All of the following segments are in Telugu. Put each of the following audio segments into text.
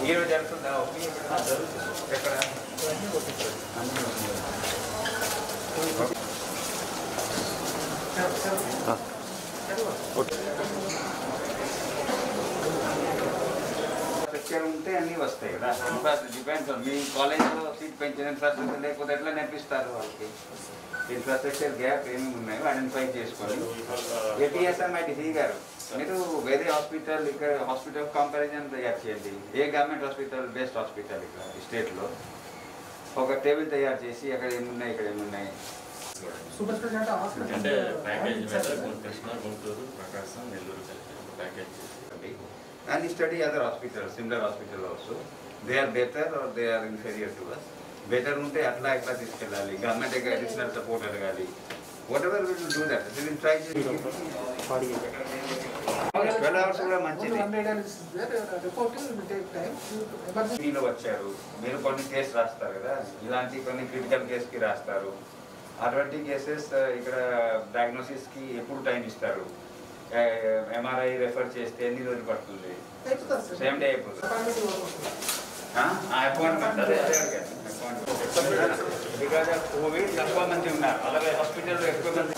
ఈరోజు జరుగుతుందా ఎక్కడ ఉంటే అన్నీ వస్తాయి కదా. డిపెండ్స్ మీ కాలేజ్లో సీట్ పెంచిన ఇన్ఫ్రాస్ట్రక్చర్ లేకపోతే ఎట్లా నేర్పిస్తారు వాళ్ళకి. ఇన్ఫ్రాస్ట్రక్చర్ గ్యాప్ ఏమి ఉన్నాయో ఐడెంటిఫై చేసుకొని ఏపీఎస్ఎంఐటీసీ గారు మీరు వేరే హాస్పిటల్ ఇక్కడ హాస్పిటల్ కంపారిజన్ తయారు చేయండి. ఏ గవర్నమెంట్ హాస్పిటల్ బెస్ట్ హాస్పిటల్ ఇక్కడ స్టేట్లో ఒక టేబుల్ తయారు చేసి అక్కడ ఏమున్నాయి ఇక్కడ ఏమున్నాయి అంటే package Krishna Guntur Prakasam Nellore package and study other hospitals, similar hospitals also. They are better or they are inferior to us. Better unte atla ekla తీసుకెళ్ళాలి. Government కి additional support అడగాలి. Whatever we will do that. We will try to 12 hours కూడా మంచిది. మీలో వచ్చారు మీరు కొన్ని కేసు రాస్తారు కదా, ఇలాంటి కొన్ని క్రిటికల్ కేసుకి రాస్తారు. అటువంటి కేసెస్ ఇక్కడ డయాగ్నోసిస్కి ఎప్పుడు టైం ఇస్తారు, ఎంఆర్ఐ రెఫర్ చేస్తే ఎన్ని రోజులు పడుతుంది, సేమ్ డే అయిపోతుంది. అపాయింట్మెంట్ అదే అపాయింట్మెంట్ బికాజ్ ఆఫ్ కోవిడ్ తక్కువ మంది ఉన్నారు, అలాగే హాస్పిటల్లో ఎక్కువ మంది.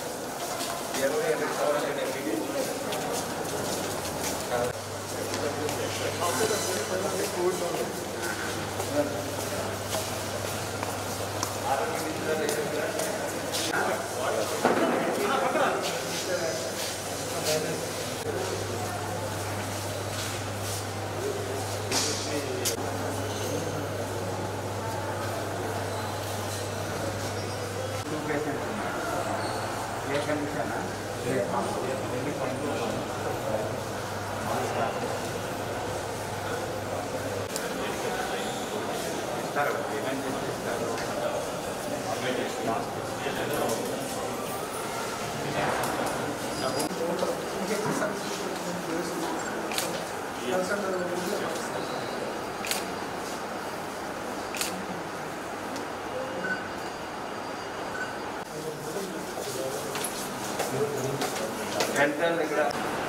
ఎంతమంది ఇక్కడ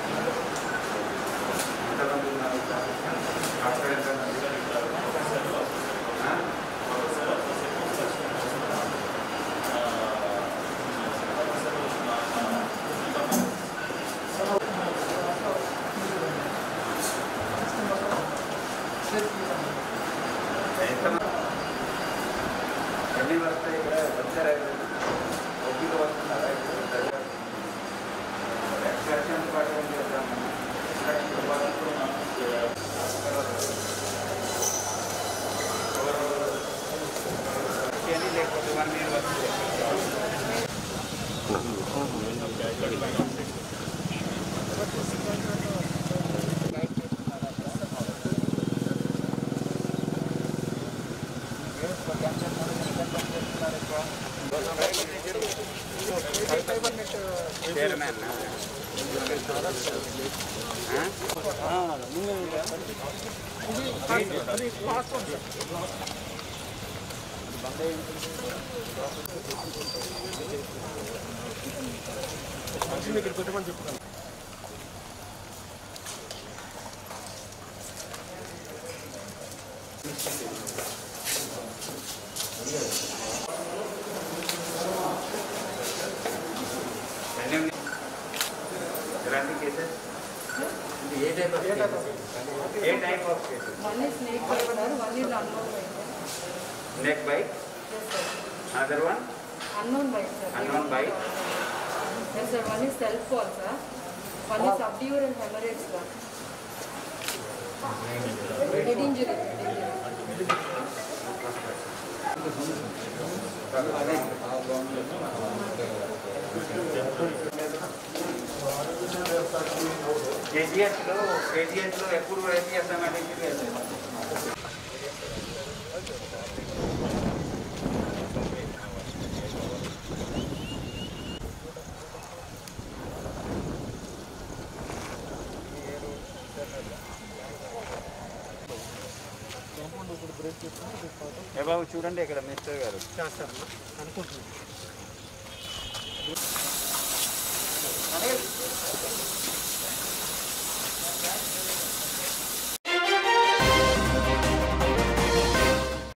ఎంతమంది ఉన్నారు అక్కడ ఎంతమంది ఎన్ని వస్తాయి ఇక్కడ వచ్చారా ఒప్పిక వస్తున్నారా లేకపోతే 1 year వస్తుంది. ఇక్కడ పెట్టమని చెప్తాను. ఏ type of cases? One is snake bite, sir. One is unknown bite. Neck bite. Yes, sir. Another one? Unknown bite, sir. Unknown bite. Yes, sir. One is self fall, sir. One is subdural hemorrhage, sir. Head injury. కేజీహెచ్లో ఎప్పుడు ఏపీఎస్ఎంఐటీసీ ఏ బాబు చూడండి ఇక్కడ మిస్టర్ గారు అనుకుంటున్నాను.